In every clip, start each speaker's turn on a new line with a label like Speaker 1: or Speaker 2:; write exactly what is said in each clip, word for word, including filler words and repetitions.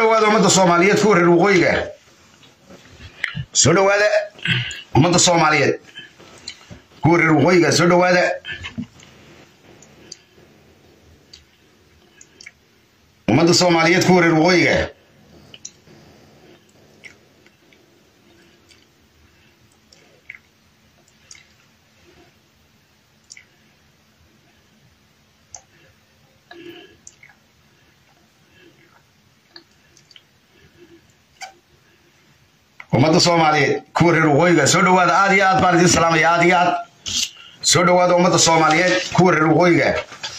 Speaker 1: dhawaada ummadda Soomaaliyeed ku reer waqooyiga soo dhawaada ummadda Soomaaliyeed ku reer waqooyiga soo dhawaada ummadda Soomaaliyeed ku reer waqooyiga ummadda Soomaaliyeed ku reer waqooyiga soo dhawaada aad iyo aad baan idin salaamaya aad iyo aad soo dhawaada ummadda Soomaaliyeed ku reer waqooyiga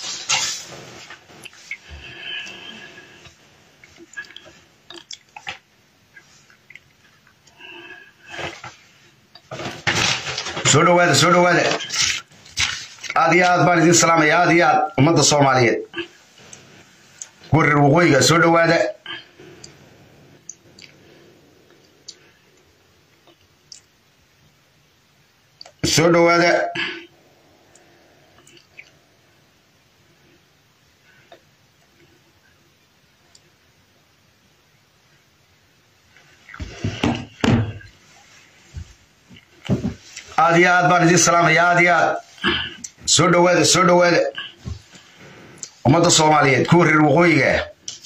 Speaker 1: soo dhawaada soo dhawaada aad iyo aad baan idin salaamaya aad iyo aad ummadda Soomaaliyeed ku reer waqooyiga soo dhawaada soo dhawaada aad iyo aad baan idin salaamaya aad iyo aad soo dhawaada soo dhawaada ummadda Soomaaliyeed ku reer waqooyiga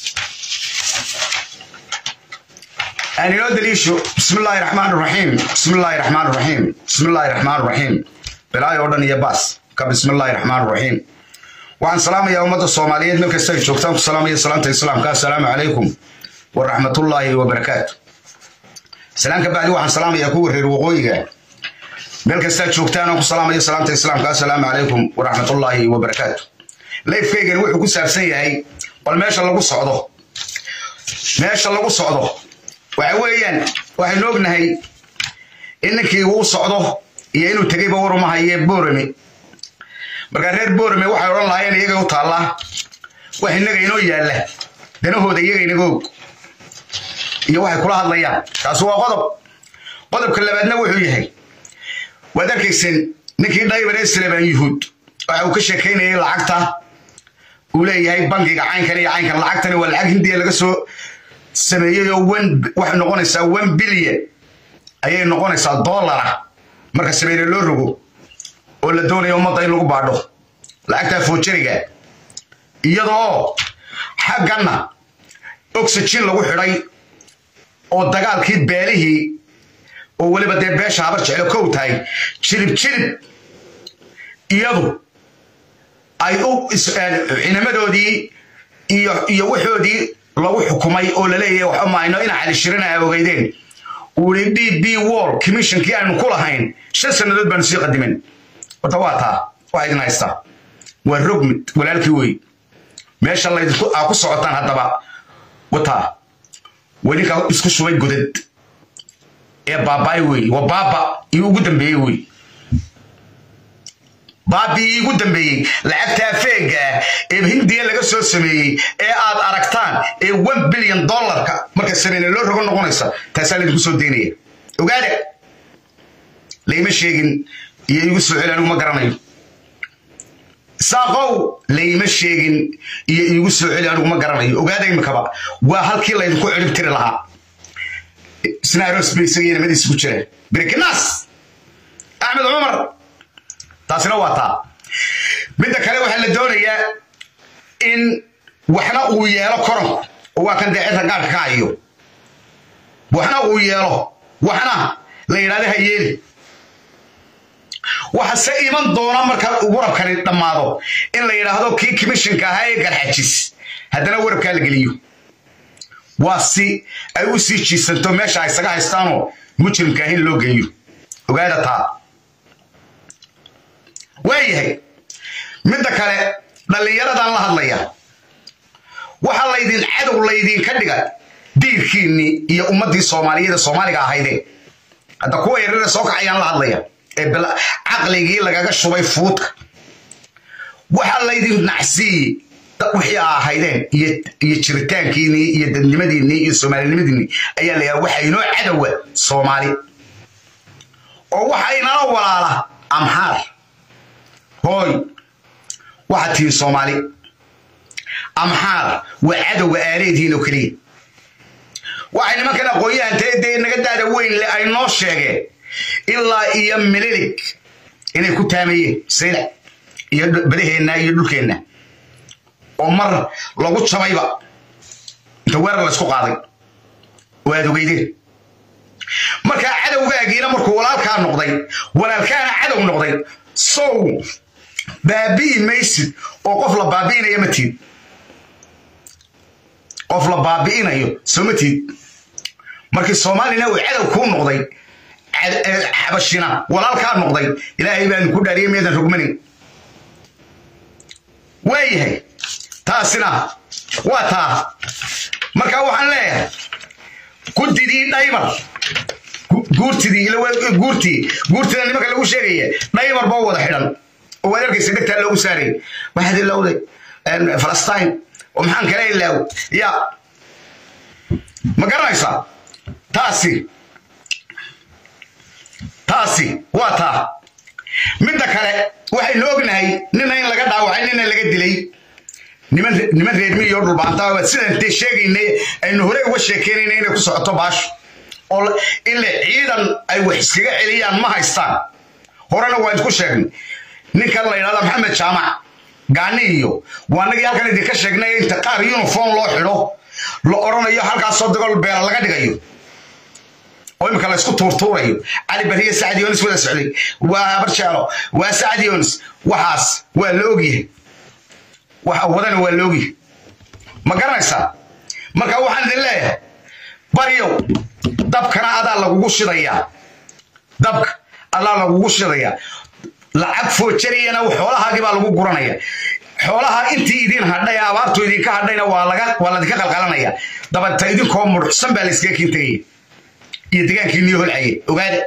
Speaker 1: أنا لو دليشو بسم الله الرحمن الرحيم بسم الله الرحمن الرحيم بسم الله الرحمن الرحيم بلا يوردن يا باس بسم الله الرحمن الرحيم وعن سلام يا أمة الصومالية ملك السيد شكرا سلام يا سلام السلام السلام عليكم ورحمة الله وبركاته سلام كبعد وعن سلام يا كور الوقوية ملك السيد شكرا سلام يا سلام السلام السلام عليكم ورحمة الله وبركاته لا يفيقن وحكو سارسية هاي والماشا اللي قصعده ماشا اللي قصعده وعويان waxaan ognahay inankii uu socdo iyo inuu tagay bawr ma haye boorame marka reer boorame waxay oran lahaayeen iyaga u taala wax inaga inoo yaala danahooda iyaga inaga iyo waxay kula hadlayaan taas waa qodob qodobka labaadna wuxuu yahay wadankiisan ninkii dhaybar Islaam yuhuud waxa uu ka sheekeynayay lacagta uu leeyahay bangiga caynkan iyo caynkan lacagtani waa lacag hindiya laga soo sameeyay wax noqonaysa one billion ayay noqonaysa dollar marka sameeyay loo rogo oo la doonayo ummadda in lagu baadho lacagta foojeriga iyadoo xaqana oxygen lagu xidhay oo dagaalkii beelihii oo waliba dee beesha habar jecel kow tahay jilib jilib iyadu ay u inamadoodii iyo iyo waxoodii lagu xukumay oo la leeyahay waxa maayno in cali shirina ogeydeen uu D B Wall commission kii aanu ku lahayn shan sanadood baan sii qadimin wata wata waa idin haysta waa rugmid walaalkii way meesha la idinku ku socotaan hadaba wata wali ka isku shubay godad ee baabay way wa baaba iyo ugu dambeeyay way baabi ugu dambeeyay lacagta feega ee hindiya laga soo sameeyay ee aad aragtaan ee one billion dollar-ka marka sameeyay loo rogo noqonaysa taasal idinku soo deynaya ogaada leeyma sheegin iyo igu soo celaan uma garanayo saaqow leeyma sheegin iyo igu soo celaan uma garanayo ogaada imkaba waa halkii la idinku cirib tiri lahaa snaaro space iyo madis ku jira birkinas Ahmed Umar taasina waa taa midda kale waxa la doonayaa in waxna uu yeelo koron oo waa kan deecada gaarka ka ayo waxna uu yeelo waxna la yiraahdo hayeeli waxa se iman doona marka ugu rabkani dhamaado in la yiraahdo kii commissionka ahaa ee garxajis hadana warabka la geliyo waa si ay u sii jiisanto meesha ay saga haystaano mujrimka in loo geeyo ogaada taa waayahay midda kale dhalinyaradan la hadlaya waxa la idin cadow la idin ka dhiga diirkiini iyo ummadii Soomaaliyeed Soomaaliga ahayd hadda kuwa yaryar soo kacayaan la hadlaya ee bala aqligii lagaga shubay fuudka waxa la idin nacsi wixii ahaydeen iyo iyo jiritaankiini iyo dadnimadiini iyo Soomaalinimadini ayaa la waxa inoo cadow Soomaali oo waxa inoo walaala amhaar هوي واحد Soomaali amhaar waa cadowga aareediina kaliya nimankan aqooyahan dee naga daada weyn le ay noo sheegeen ilaa iyo mililig inay ku taamayeen sayda iyo badaheenna iyo dhulkeenna oo mar lagu jabayba inta weerar la isku qaaday waad ogeydeen marka cadowgaagiina markuu walaalkaa noqday walaalkaana cadow noqday sow baabi'i maysid oo qof la baabi'inayo ma tiid qof la baabi'inayo soo ma tiid markii soomaalina uu cadow kuu noqday xabashina walaalkaa noqday ilaahay baan ku dhaariyay meedan rugmanin waayahay taasina waa taa marka waxaan leeyahay gudidii dhaybar guurtidii ila guurtii guurtida nimanka lagu sheegaya dhaybar baa wada xidhan oo wadarkiisa dhigta loogu saaray waxaad ilowday Palestine oo maxaan kale ilaaw ya ma garanaysaa taasi taasi waa taa midda kale waxaynu ognahay nina in laga dhaawacay nina laga dilay niman niman reer miyo dhulbaanta waa sidaan te sheegaynay aynu hore uga sheekeynay inay ku socoto baash oo ila ciidan ay wax iskaga celiyaan ma haystaan horena waan ku sheegnay ninka la yiraahdo Maxamed Jaamac gaaniyo waanagi halkan idin ka sheegnay inta qaar uniform loo xidho la oranayo halkaas soo dagol beel laga dhigayo oo imka la isku tuurtuurayo Ali Bariye Saadi Yunus wada socday waa barjaalo waa Saadi Yunus waxaas waa la ogyahay waxa wadana waa la ogyahay ma garanaysaa marka waxaan idin leeyahay bariyo dabkana adaa lagugu shidayaa dabka alla lagugu shidayaa lacag foojariyana xoolahaagi baa lagu guranaya xoolaha intii idin hadhay abaartu idin ka hadhayna waa laga waa la idinka qalqalanaya dabanta idin koo muruxsan baa la iska kintay iyo deegaankii niyo holcay ogaade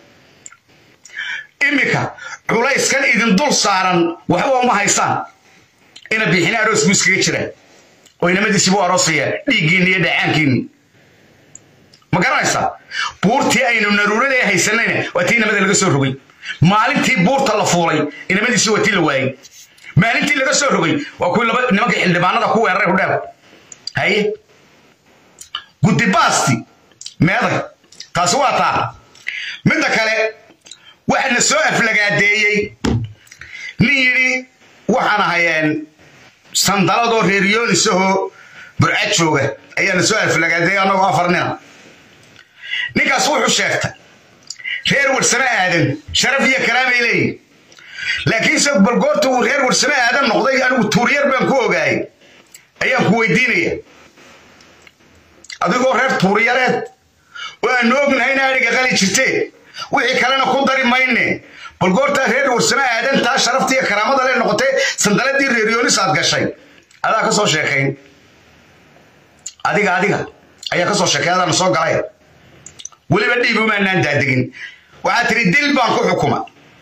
Speaker 1: imika culayskan idin dul saaran waxba uma haystaan ina bixina aroos muskiga jira oo inamadiisi buu aroosaya dhiigiin iyo dhacaankiin ma garanaysaa buurtii aynu naruurada haysanayna waa tii namada laga soo rogay maalintii buurta la fuulay inamadiisi waa tii la waayay maalintii laga soo rogay waa kuwii laba nimanka xildhibaanada ku weeraray hudhaab haye guddi baasti meeday taasi waa taa midda kale waxaana soo aflagaadeeyey nin yidhi waxaan ahayeen sandaladoo reer yoonisahoo burcad jooga ayaana soo aflagaadeeyey annagoo afar nina ninkaas wuxuu sheegtay reer warsame aadan sharaf iyo karaamay leeyihin laakiinse bal goorta uu reer warsame aadan noqday anigu tuuryar baan ku ogaayay ayaan ku weydiinaya adigoo reer tuuryareed oo aan ognahay in ariga qali jirtee wixii kalena ku dari mayne bal goorta reer warsame aadan taa sharafta iyo karaamada le noqotay sandaladii reer yoonis aad gashay adaa ka soo sheekayn adiga adiga ayaa ka soo sheekay adaan soo galay weliba dhiib uma naan daadegin waxaa tiri dil baan ku xukuma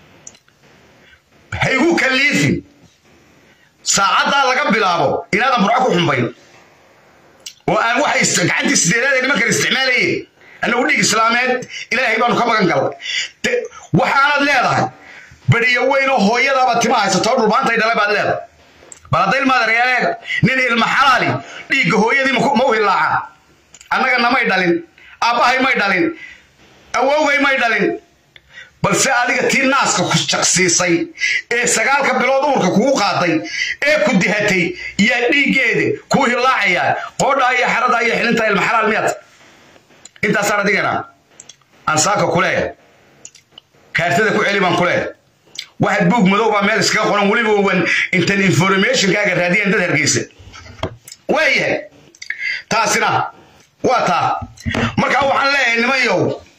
Speaker 1: haygu kaliifin saacaddaa laga bilaabo inaadan burco ku xumbayn oo aan waxay gacantii sideedaad ee nimankan isticmaalayeen annagu dhiig islaameed ilaahay baanu ka magan galay waxaanad leedahay beriyo weyn oo hooyadaaba tima haysatoo dhulbaantay dhalay baad leedahay bal hadday ilmaadareyaaleega nin ilma xalaali dhiigga hooyadii ma u hilaaca annaga namay dhalin aabbahay may dhalin awowgay may dhalin balse adiga tii naaska ku jaqsiisay ee sagaalka bilood uurka kugu qaaday ee ku dihatay yaa dhiiggeeda ku hilaacaya qoodha iyo xarada iyo xilinta ilma xalaal miyad intaasaan adigana aan saaka ku leeyahay kaartada ku celi baan ku leeyahay waxaad buug madow baa meel iskaga qoran weliba wan intan informationkaaga raadiyan dad hargeysa waayahay taasina waa taa markaa waxaan leeyahay nimayow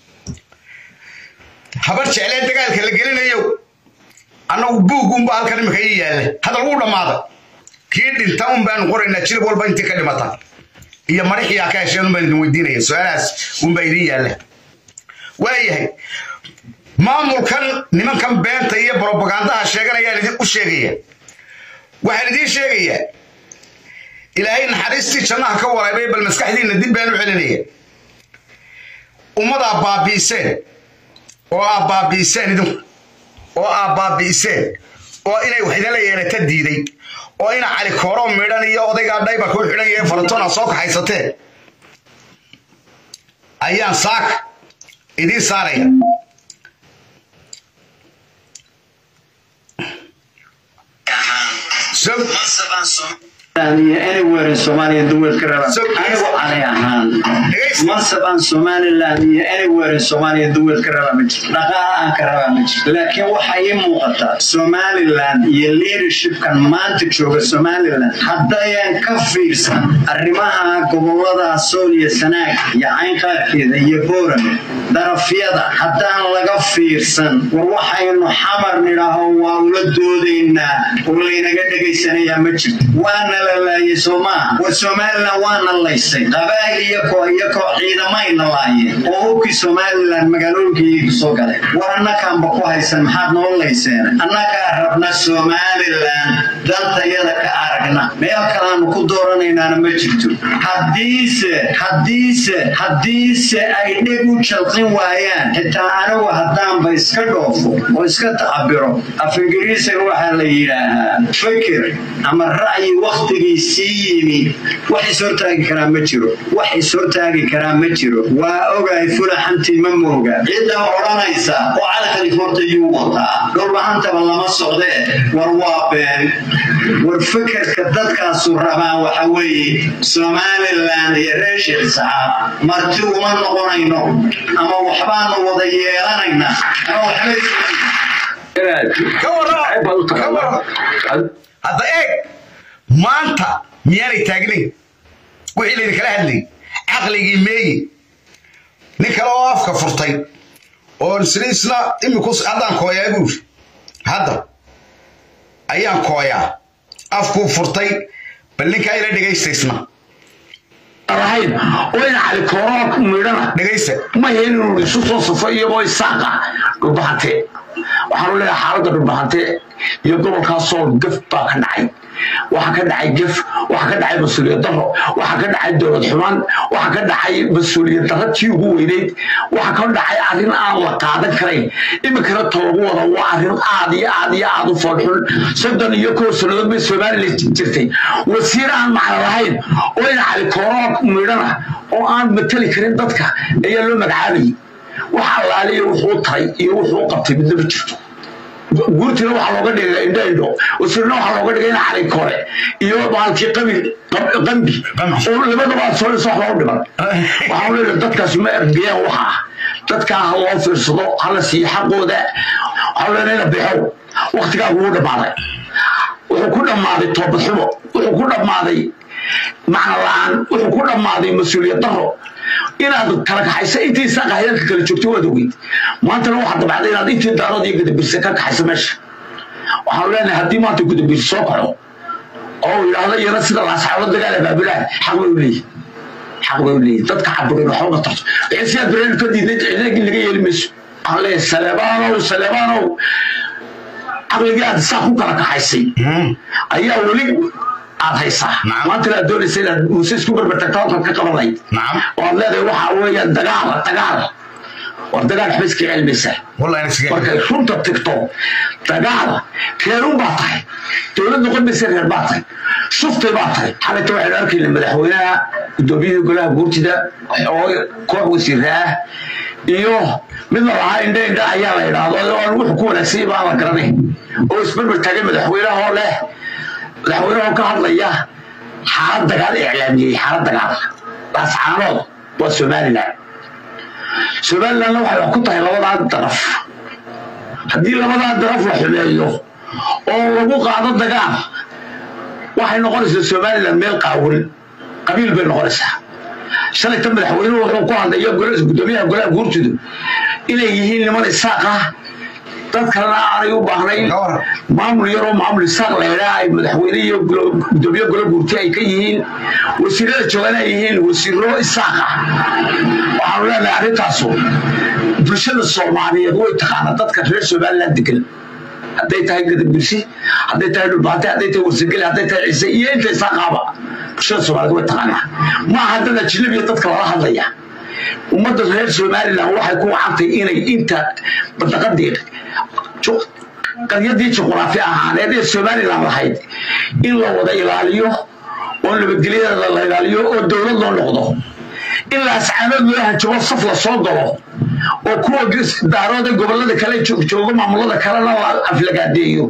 Speaker 1: habar jeclee dagaalka la gelinayo annagu buug unba halkan imika ii yaalla hadal wuu dhammaaday kii dhinta un baanu qoraynaa jilib walba intii ka dhimata iyo marixiyaa ka hesheen un baan idin weydiinaya su-aalahaas unbaa idiin yaalla waayahay maamulkan nimankan beenta iyo brobagandaha sheeganayaan idin u sheegaya waxaan idiin sheegayaa ilaahay naxariistii jannaha ka waraabay bal maskaxdiinna dib baan u celinaya ummadaa baabiiseen oo aa baabiiseen idinku oo aa baabiiseen oo inay wax idinla yeelata diiday oo ina cali kooro midhan iyo odaygaa dhayba ku xidhan yahay faratona soo kaxaysateen ayaan saaka idiin saaraya
Speaker 2: anywhere in Somalia duwal karaba anigu aan ahaan masaban Somaliland iyo anywhere in Somalia duwal karaba ma jiro dhaqaalaha karaba ma jiro laakiin waxa ay muuqata Somaliland iyo leadership kan maanta jooga Somaliland hadayaan ka fiirsan arrimaha gobolada Sool iyo Sanaag iyo Cayn qaarkeeda iyo Boorame darafyada hadaan laga fiirsan war waxaynu xamar nidaaho waa la doodeynaa oo laynaga dhageysanaya ma jiro waana la Soma Somaliland waana laysay qabaa'il iyo kooxo ciidamayna laayeen oo ku Somaliland magaalooyinkii soo galay warana kaanba ku haysan maxaad noo layseen annaka rabna Somaliland dantayada ka aragna meel kale aan ku dooranayna ma jirto hadiise hadiise hadiise ay dhigu jalqin waayaan xitaa anagu hadaan ba iska dhoofo oo iska tacabiro af Ingiriisiga waxa la yiraahdaa fikir ama ra'yi waqtigiisii wax soo taagi kara ma jiro wax soo taagi kara ma jiro waa ogaay fulaxanti ma mooga cida oranaysa oo calafay fortayuu wata dhulbaanta lama socdee war waa been war fikirka dadkaas rabaan waxa weeye Somaliland iyo Reeshil saab marti uma noqonayno ama waxbaan wada yeelanayna ama waxbay
Speaker 1: hadda eeg maanta miyaanay taagnayn wixii laydin kala hadlay caqligii meeyi nin kale oo afka furtay oo isna iminku haddaan kooyaa buuri hadda ayaan kooyaa afkuu furtay bal ninkaa ila dhegaystaysna
Speaker 3: rahayn oo in cali koorood midhana
Speaker 1: dhegaysta
Speaker 3: ma yeelin isu soo safo iyagoo isaaqa dhulbahante waxaan leeyahay xaaladda dhulbahante iyo gobolkaas oo gaf baa ka dhacay waxa ka dhacay gaf waxa ka dhacay mas'uuliyad darro waxa ka dhacay dawlad xumaan waxa ka dhacay mas'uuliyad darro tii ugu weyneyd waxa ka dhacay arrin aan la qaadan karayn imikana toogu wada waa arrin aad iyo aad iyo aad u foolxun soddon iyo kow sannadood bay Soomaaliland jirtay wasiiraan macna lahayn oo in cali koorood midhana oo aan matali karin dadka ayaa loo magacaabayay waxa laaliyo wuxuu tahay iyo wuxuu qabtay mid laba jirto guurtina waxa looga dhigay indho wasiirna waxa looga dhigay cali koore iyo baalkii qabi qambi oo labadaba soo soo wax u dhiman waxa uu leeyahay dadkaas ma ergayaan waxa dadka loo fiirsado hala si xaqooda hawlana bixow waqtiga ugu dhamaaday wuxuu ku dhamaaday toobad xumo wuxuu ku dhamaaday macna la'aan wuxuu ku dhamaaday mas'uuliyad darro inaad kala kaxayso intii saqaayadka kala joogto wada weyd maanta waxa dabacday inaad intii daarood iyo gudubirsa ka kaxayso meesha waxaan leenahay haddii maanta gudubirsa soo kaco oo yiraahdo iyana sida la saxaabada dagaal baabulaa xaq way leeyahay xaq way leeyahay dadka caburin waxa uga tarto wixii aad bareen ka diiday ciidanka laga yeelmayso aan leeyahay salaamaano salaamaano aqligaad sax ku kala kaxaysay ayaa wali aad haysaa maanta la doonaysa inaad muuse isku barbartagto ka qabanay oo aad leedahay waxa weeyaan dagaal dagaal war dagaal xabiska cilmisa
Speaker 1: wallahi nafsiga
Speaker 3: markay runta tigto dagaal keerun baa tahay dowlad noqon maysa reer baa tahay shuftay baa tahay xalayta waxay arkeen madaxweynaha gudoomiyaha golaha guurtida oo koox wasiiraha iyo mid lahaa indha indha ayaa la yiraahdo oo wuxuu ku wanaagsan baa la garanay oo isbarbar taagay madaxweynaha oo leh madaxweynaha ka hadlaya xaalad dagaal iclaamiyay xaalad dagaal bascaanood waa Somaliland Somaliland waxay ku tahay labada daraf haddii labada daraf la xumeeyo oo lagu qaado dagaal waxay noqonaysaa Somaliland meel qaawil qabiil bay noqonaysaa shalay tan madaxweynuhu wuxuu ku hadlaya gudoomiyaha golaha guurtida inay yihiin niman isaaq ah dadkana aanay u baahnayn maamul yaro maamul isaaq leeyahay madaxweyne iyo gudoomiyaha golaha guurtida ay ka yihiin wasiirada joogan ay yihiin wasiiro isaaq ah waxaan leenahay arrintaas bulshada Soomaaliyeed way taqaana dadka reer Somaliland degan hadday tahay gadabirsi hadday tahay dhulbaate hadday tahay warsagel hadday tahay ciise iyo inta isaaqaba bulshada Soomaaliyeed way taqaana ma hadda jilib iyo dadka la hadlaya ummadda reer Somaliland waxay ku wacantay inay inta badaqadeed qaryadii juqraafi ahaaneed ee Somaliland lahayd in la wada ilaaliyo oo nabadgelyada la ilaaliyo oo dawlad loo noqdo إلا سعامل لها جوا صفلة صندلة وكوا جس دارود قبل ذا كله جو جو ما ملا ذا كله لا أفلق ديو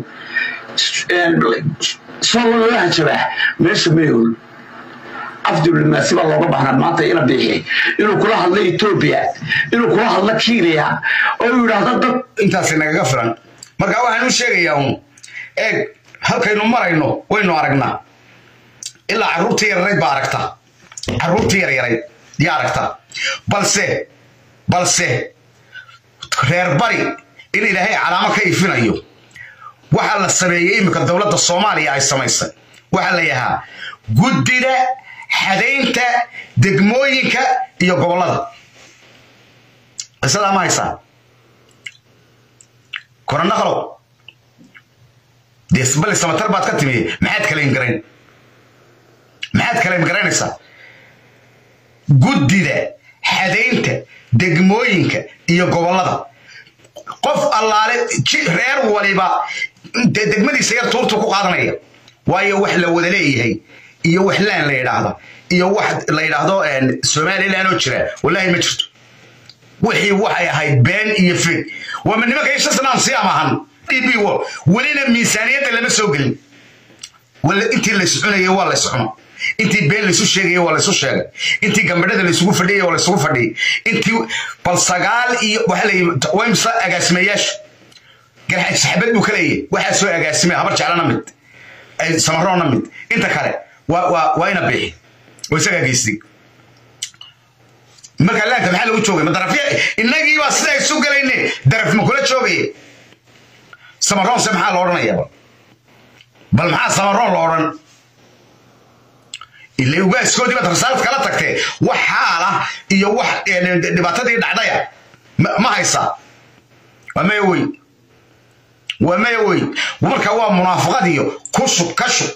Speaker 3: صلوا لها شبه مش ميول أفضل من سبب الله ربنا ما تيجي بيه إنه كلها الله إثيوبيا إنه كلها الله كيريا أو يراد
Speaker 1: أنت سنة غفران مركا واحد نشيء يوم إيه هل كانوا مرينو وين نارجنا إلا عروتي الريد باركتا عروتي الريد ياركتا بلسه بلسه غير بري إن إذا هي علامة كيفنا يو وحال السبيعي من الدولة الصومالية أي سميسة وحال يها جدنا حدينك دقمويك يقول الله السلام عليكم كورونا خلو دي سبل السمتر بعد كتمي ما حد كلام قرين ما حد كلام قرين إسا جدنا حدينك دقمويك يقول الله قف الله عليه شيء غير وليبا دقمدي سير تورتو قادنية واي وحلا ودليه هي iyo waxlaan la yiraahdo iyo wax la yiraahdo een Soomaaliland oo jira wallahi ma jirto wixii waxay ahayd been iyo fig wama nimanka ay shaqsan siyaamahan dibiwo walina miisaaniyada lama soo galin wala intii la soconayo waa la socono intii been la soo sheegay waa la soo sheegay intii gambadhada la isugu fadhiyay waa la isugu fadhiyay intii bal sagaal iyo waxa la wayimsa agaasimayaasha garxad saxabad uu kaleeyay waxa soo agaasimay habar jeclana mid ay samaroona mid inta kale وين بيه ويسقى جيسي ما كان لا تمحل وشوقي ما درفيه النجي بس لا يسوق ليني درف مكولة شوقي سمرون سمحة لورنا يا بل محا سمرون لورن اللي هو بس كودي بترسالة كلا تكتي وحالة يو وح يعني دبعتها دعدايا ما هيصا وما يوي وما يوي ومركا هو منافقة ديو كشو كشو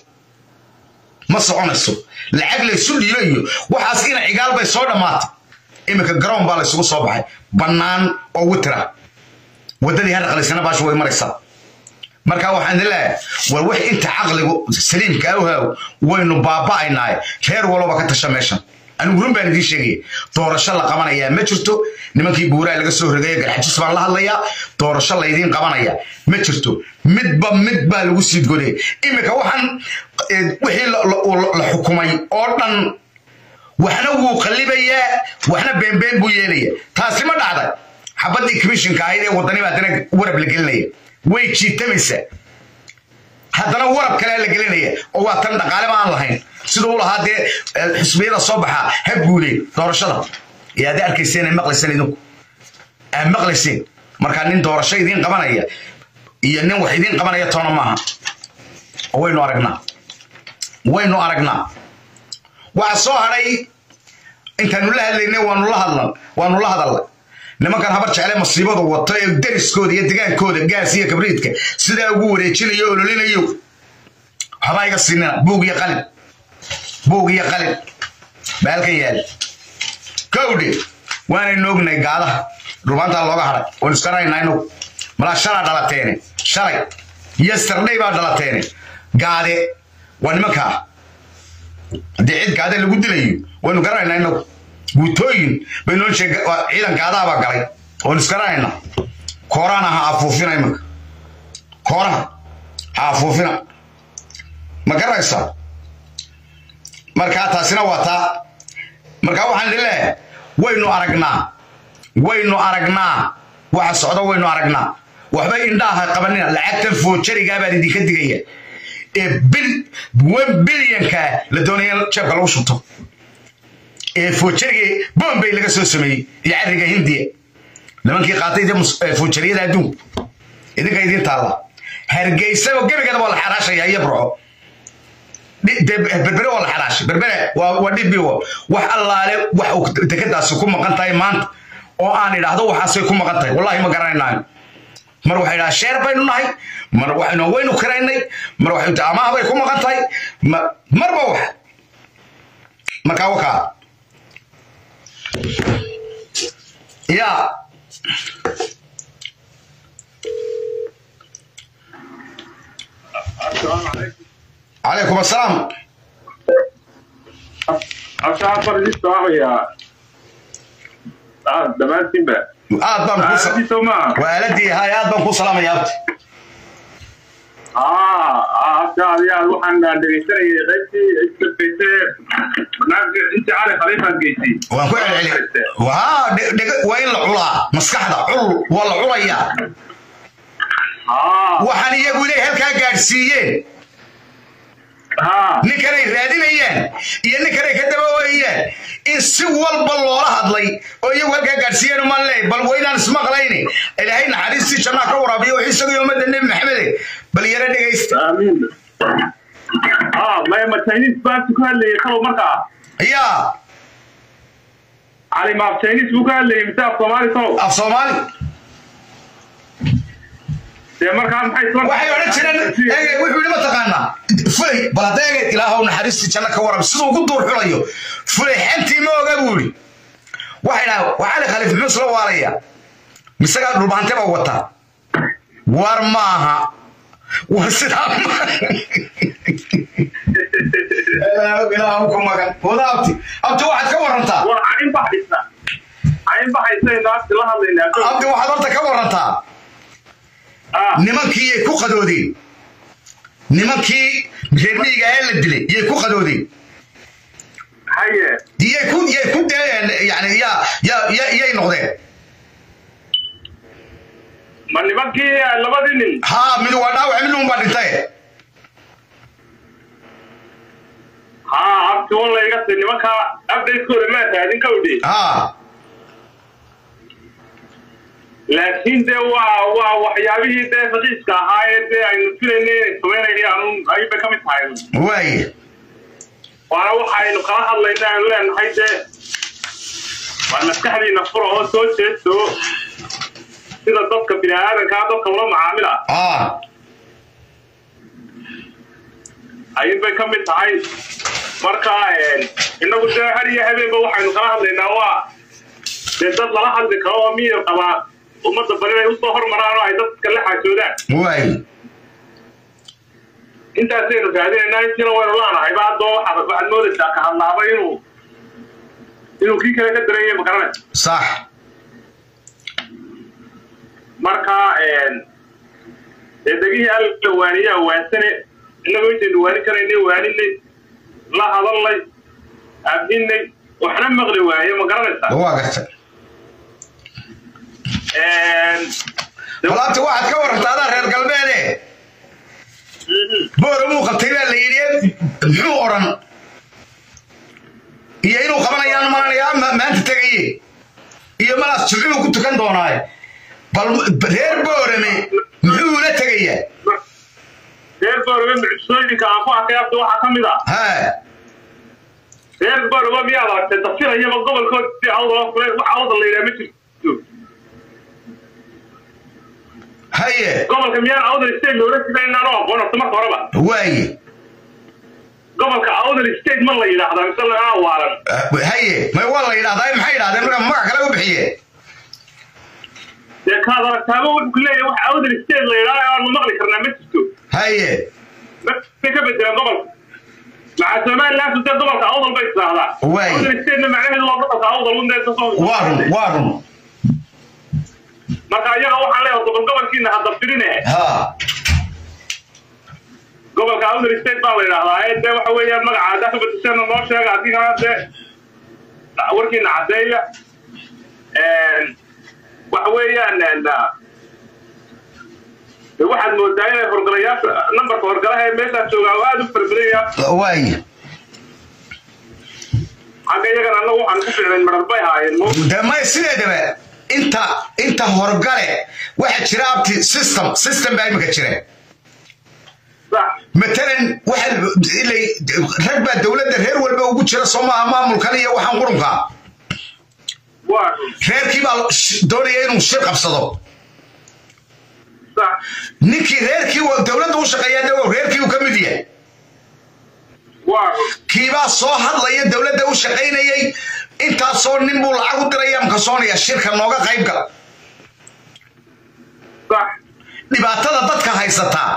Speaker 1: ما صعنسو العقل يسود يليه وحاسين عقال باي سو دمات imika garoon baa la isugu soo baxay banaan oo witra wadadii har qalisana baash way maraysaa marka waxaan leeyahay war wax inta aqligu saliimka ah waynu baaba'aynaa reer walba ka tasha meeshan anigu gurin baan idin sheegay doorasho la qabanaya ma jirto nimankii buuraa laga soo rogay garxajis baan la hadlayaa doorasho la idin qabanaya ma jirto midba mid baa lagu sii goday imika waxaan wixii la xukumay oo dhan waxna wuu qalibaya waxna been been buu yeelaya taasi ma dhacday xabadii commissionka ahayd ee wadani baa dana warab la gelinaya way jiitamaysaa haddana warab kale la gelinaya oo waa tan dhaqaale baan lahayn sidoo uu lahaa dee xisbiyada soo baxa ha guulay doorashada yaa da arkayseen maqlaysan idinku aan maqlaysin marka nin doorasho idin qabanaya iyo nin wax idin qabanaya toona maaha waynu aragnaa waynu aragnaa waxa soo haray intaanu la hadlaynay waanu la hadlan waanu la hadalnay nimankan habar jecel masiibada wato ee dariskooda iyo degaankooda gaas iyo kabriidka sida ugu wareejinayo ololinayo habayga sinna buug iyo qalin buug iyo qalin baalkan yaal kowdi waana noognay gaadaha rubaanta looga haray oo iskaraynaa inuu mala shala dhalateene shalay yesterday baa dhalateene gaade waa nimanka dicid gaade lagu dilayo waynu garanayna inagu guutooyin baynu sheegay ciidan gaadaha baa galay oon iskarayna koorana ha afuufina imanka koorana ha afuufina ma garanaysaa markaa taasina waa taa markaa waxaan leeyahay waynu aragnaa waynu aragnaa waxa socda waynu aragnaa waxba indhaha qabanina lacagtan foojarigaa baan idinka digaya bil one billion ka la doonaya jeebka lagu shubto ee foojarige Bombay laga soo sameeyay iyo ariga Hindiya nimankii qaatay foojariyada adduun idinka idin taala hargeysa oo gabigeeda wala xaraashaya iyo bro berbere wala xaraash berbere waa wadhibi wax allaale wax dekadaas ku maqan tahay maanta oo aan idhaahdo waxaasay ku maqan tahay wallahi ma garanaynayo mar waxay ila sheer baynu nahay mar waxaynu waynu karaynay mar waxay taamaha bay ku maqan tahay marba wax marka waka ya عليكم السلام
Speaker 4: أشعر فريد يا اه دمانتين بقى
Speaker 1: aad baan ku
Speaker 4: aaladii Soomaa
Speaker 1: waaladii hay aad baan ku salaamayaa
Speaker 4: اه اه يا waxaan dhageysanayay qaybtii isbedeshay barnaamijka inta cali khalifa geysay
Speaker 1: waan ku celceliyay waa waa in la culaa maskaxda cul waa la culaya اه waxaan iyagu ilaa halka gaarsiiyeen ها ninkanay raadinayaan iyo ninkanay ka dabawaayeen in si walba loola hadlay oo iyagu halka gaarsiiyeen ma leey bal weynaan ismaqlayni ilaahay naxariistii janna ka waraabiyo wixii isaga umada nabi maxamed bal yara dhageysta
Speaker 4: amiin اه ما ما Chinese baa ku hadlay khalo markaa
Speaker 1: ya
Speaker 4: ali ma Chinese buu ku hadlay misaaf Soomaali soo
Speaker 1: af Soomaali
Speaker 4: de markaa maxay soo
Speaker 1: waxay oran jireen eegay wuxuu lima taqaana fulay baladeega ilaahow naxariistii janna ka waraabiyo sidoo ugu duur xulayo fulay xantii ma oga buuri waxayna waxa khaliif muxuu soo waalaya misaga dhulbaante baa wata war maaha وسلام ilaahu ku magan wadaabti abti waxaad ka warantaa
Speaker 4: waa arin baxaysa arin baxaysa inaad la hadlaynaa
Speaker 1: abti waxaad horta ka warantaa nimankii ay ku qadoodeen nimankii reermiyiga ee la dilay yay ku qadoodeen
Speaker 4: haye
Speaker 1: yay ku yay ku deen yani ya ya yay noqdeen
Speaker 4: ma nimankii labadii nin
Speaker 1: ha mid waa dhaawac mid uun baa dhintay
Speaker 4: ha abti wala iga si nimanka update kooda ma taadin ka udhi
Speaker 1: ha
Speaker 4: laakiin de waa waa waxyaabihii de faqiiska ahaa ee de aynu filaynay sameynayaan ayba ka mid tahay
Speaker 1: way
Speaker 4: waana waxaynu kala hadlaynaa aan leenahay de waa maskaxdiina furo oo soo jeesto sida dadka bini'aadanka dadka wala macaamila
Speaker 1: ah
Speaker 4: ayba ka mid tahay marka inagu de hariya habeenba waxaynu kala hadlaynaa waa de dad lala hadli karo oo miyir qaba ummadda bari ay u soo hormaraan oo ay dadka la xaajoodaan
Speaker 1: way
Speaker 4: intaasaynu raadinaynaa intiina waynu laanahay ba haddoo waxaad moodaysaa ka hadlaaba inuu inuu kii kale ka dareeyay makaranay
Speaker 1: sax
Speaker 4: marka degihii alla waaniya waansane inagoo intaynu waani karaynay waaninay la hadalnay abdinay waxna maqli waaye ma garanaysaa
Speaker 1: waa gartay walaabta waxaad ka warantaa adaa reer galbeede booramuu qabtay baa la yidhi muxuu odhan iyo inuu qabanayaan malanayaa maanta tegaye iyo malaas jimcuu ku tukan doonaaye bal reer boorame muxuu ula tegayaa
Speaker 4: reer boorame mucjisooyinka aan ku arkay abta waxaa ka mid ah
Speaker 1: ha
Speaker 4: reer boorame miyaad aragtay dafirayaba gobolkood si awdala furay wax awdal la yidhaha ma jirto
Speaker 1: haye
Speaker 4: gobolka miyaan awdal state loola sidaynaan oo aqoon horta marka horeba
Speaker 1: waaye
Speaker 4: gobolka awdal state ma la yidhaahdaa mise lagaa waalan
Speaker 1: haye may waa la yidhahdaa maxay yidhahdeen marka magac kale u bixiye
Speaker 4: dee kaad aragtaaba wuxuu ku leeyahay wax awdal state la yidhaha aanu maqli karnaa ma jirto
Speaker 1: haye
Speaker 4: maxay ka bedelaan gobolka maca somaliland dee gobolka awdal bay tidhaahdaa awdal statena macnaheedu waa gobolka awdal undee kasoo
Speaker 1: waa run waa run
Speaker 4: marka iyaga waxaan leeyahay toban gobolkiina hadda firine
Speaker 1: ha
Speaker 4: gobolka awdal state baa la yidhaahdaa ee dee waxa weeyaan magaca haddaa ka bedesheena noo sheega adigana dee warkiina caddeeya waxa weeyaan waxaad moodaa inay horgalayaasha nambarka horgalaha ee meeshaa joogaa oo aad u farabadanya
Speaker 1: waay
Speaker 4: xagga iyagana annagu waxaan ku ficnayn marar bay haayeen
Speaker 1: de may sideedaba inta inta horgale waxa jira abti system system baa imika jira matalan waxa ilay rag baa dawladda reer walba ugu jira Soomaaliya maamulkan iyo waxaan qurunka
Speaker 4: waa
Speaker 1: reerkii baa doonaya inuu shir qabsado ninkii reerkii dawladda u shaqeeyay reerkii uu ka mid yahay
Speaker 4: waa
Speaker 1: kiibaa soo hadlaya dawladda u shaqeynayay intaasoo nin buu lacag u diraya amka soonaya shirka nooga qayb gala dhibaatada dadka haysataa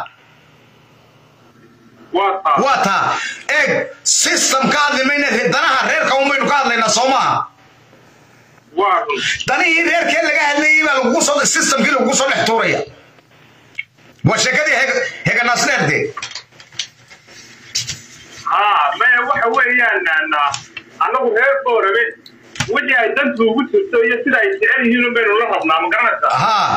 Speaker 1: waa taa eeg system ka hadlimayna danaha reerka un baynu ka hadlaynaa soo maaha danihii reerkee laga hadlayay baa lagu soo systemkii lagu soo dhex tuuraya waa sheekadii hega naasneerde
Speaker 4: haa maya waxa weeyaan annagu reer boorame wixii ay dantu ugu jirto iyo sida ay jecel yihiin un baynu la rabnaa ma garanaysaa
Speaker 1: haa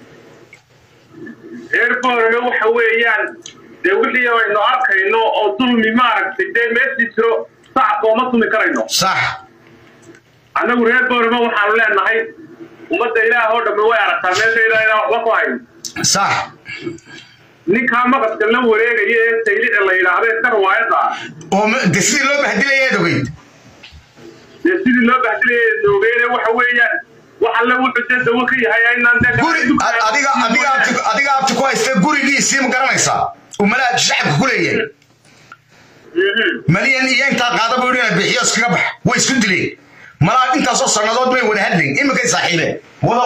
Speaker 4: reer boorame waxa weeyaan dee wixii aynu arkayno oo dulmi maaragtay dee meeshii jiro sacab ooma tumi karayno
Speaker 1: sax
Speaker 4: annagu reer boorame waxaanu leenahay ummadda ilaah oo dhammi way aragtaa meesha ilaa ilaa waxba ku hayn
Speaker 1: sax
Speaker 4: ninkaa maqadka la wareegaya ee saylici la yidhaahdo iska riwaayadda ah
Speaker 1: oo de sidii loo bahdilayeed ogeyd
Speaker 4: dee sidii loo bahdilayeed ogeyd waxa weeyaan waxa la wuxuu dee dawo ka yahay inaan dee
Speaker 1: guri adiga adiga adiga abti ku haysta gurigiisii ma garanaysaa umalaad shacabka ku leeyahay malyan iyo intaa qaada buu inaad bixiyo iskaga bax way isku dileen malaa intaasoo sannadood may wada hadlayn iminkay saaxiibeen wado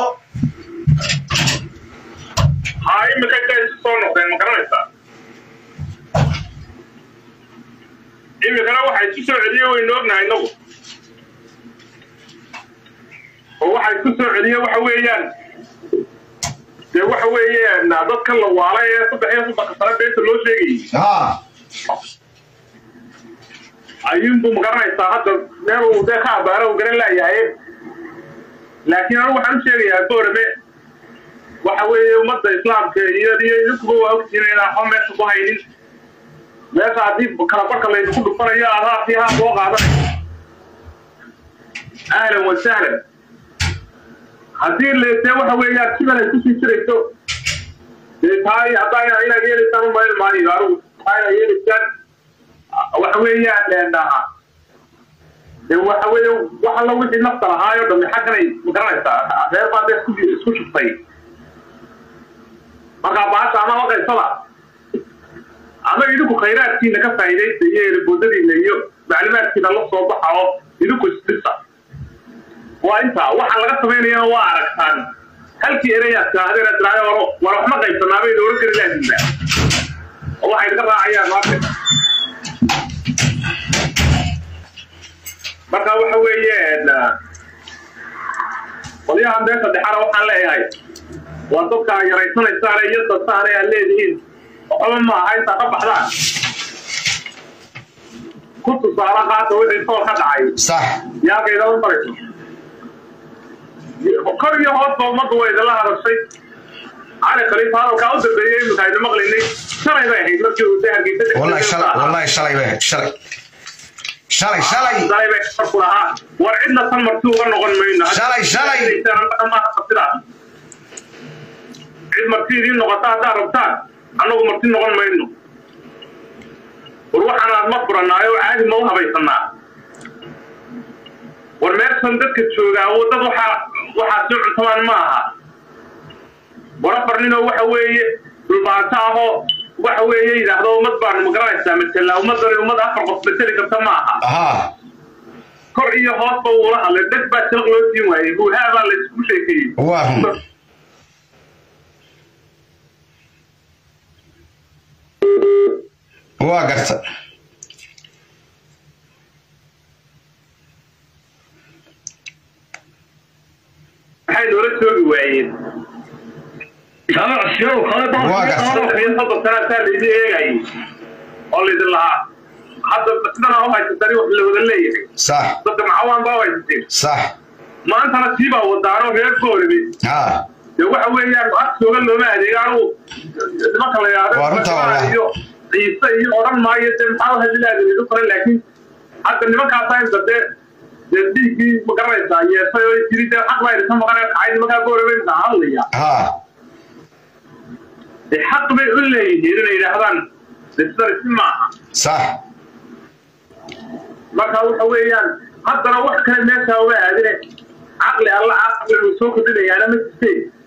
Speaker 4: haa imika intay isu soo noqdeen ma garanaysaa imikana waxa isu soo celiyey waynu ognahay inagu oo waxa isku soo celiyey waxa weeyaan dee waxa weeyaan dadka la waalay ee saddex iyo soddonka sano beenta loo sheegayay
Speaker 1: haa
Speaker 4: ayuunbuu ma garanaysaa hadda meel uu dee ka abaaro uu garan laayahay laakiin anigu waxaan u sheegayaa boorame waxa weeye ummadda islaamka iyo iyo idinkuba waa ogtihiin inaan waxba meesha ku haynin meesha haddii kala barka laydinku dhufanayo adaafii haa soo qaadanay ahlan wa sahlan haddii leetee waxa weeyaan sidan ay kusii jirayso dee taay haddaa inaad yeelaysaan u mayn maayo anigu taa inaad yeelaysaan waxa weeyaan leenaha dee waxa weeye wax alla wixii nafta lahaayo dhammi xagganay ma garanaysaa reer baa dee isku isku shubtay markaa baasha ama waqaysada ama idinku khayraadkiina ka faa'iidaysta iyo eeriboodadiina iyo macluumaadkiina la soo baxa oo idinku isdhisa waa intaa waxa laga samaynayana waa aragtaan halkii erayaad tirahdeen aad tirahdeen war war waxma qaybsanaa bay dowlad kale laadiinaa oo waxay naga raacayaan marka marka waxa weeye qolyaha meesha dhexara waxaan leeyahay waa dadka yaraysanaysaane iyo dadsaane aad leedihiin waxba ma aha intaa ka baxdaan ku tusaale qaata wixii sool ka dhacay
Speaker 1: sax
Speaker 4: yaakayda u barayso kor iyo hoosba ummaddu way idinla hadashay cali khaliifa hadalkaa u dambeeyey imika aynu maqlaynay shalay bay ahayd markii uu hargeysa
Speaker 1: wallahi shalay wallahi shalay bay ahayd shalay shalay shalay
Speaker 4: shalay bay ku lahaa war cidna tan marti uga noqon mayno
Speaker 1: shalay shalay
Speaker 4: cid marti idiin noqota haddaad rabtaan annagu marti noqon mayno war waxaanaad ma furannaayo caadi ma u habaysannaa war meeshan dadka joogaa dad waxaa waxaa soo cuntamaan ma aha war afar ninoo waxa weeye dhulbaato ahoo waxa weeye yidhaahdo ummad baanu ma garanaysaa matela ummaddani ummad afar qof mateli karta ma aha kor iyo hoosba uula hadlay dad baa jalaq loo siin waayey buuhaa baa la isku sheekeeyey
Speaker 1: waa garta
Speaker 4: maxay noola joogi waayeen sanaasaa laydin eegayay oo laydin lahaa hadda sidana u haysatani wax la wada leeyahay
Speaker 1: sax
Speaker 4: dadka macawaan baa u haysateen
Speaker 1: sax
Speaker 4: maantana sii baa wadaanoo reer boorame dee waxa weeyaan ag jooga looma adeega anugu nimanka la yidhaahdo ciise iyo odhan maayo dee maxaa u hadilaadinidu kale laakiin hadda nimankaasaa inta dee dee dhiiggii ma garanaysaa yeesay oo jiri dee xaq baa idinka maqanaya kacay nimankaa boorame inta hadlaya dee xaq bay u leeyihiin inay yidhaahdaan dee sidan isi maaha
Speaker 1: sax
Speaker 4: marka waxa weeyaan haddana wax kale meeshaa uma aadine caqli alla caqli uu soo kordhinayaana ma jirteen